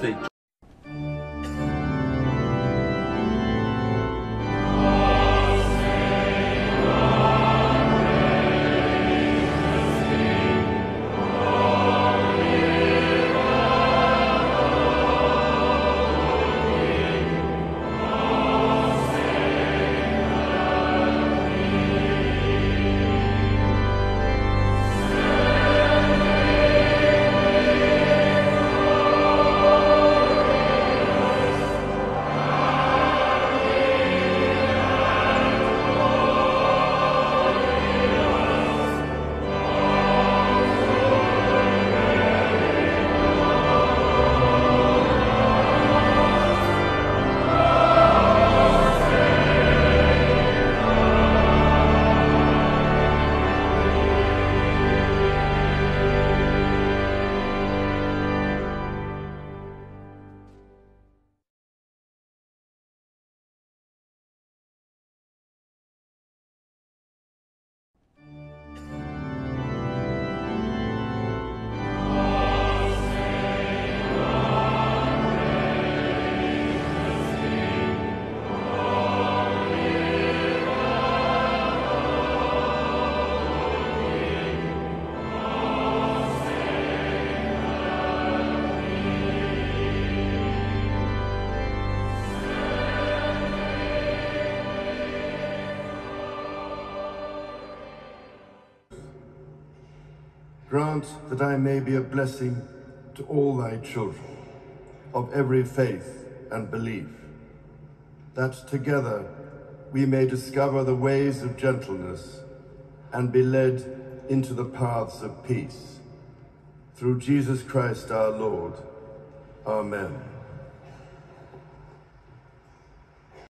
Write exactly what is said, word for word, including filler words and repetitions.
Thursday. Grant that I may be a blessing to all thy children, of every faith and belief, that together we may discover the ways of gentleness and be led into the paths of peace. Through Jesus Christ our Lord. Amen.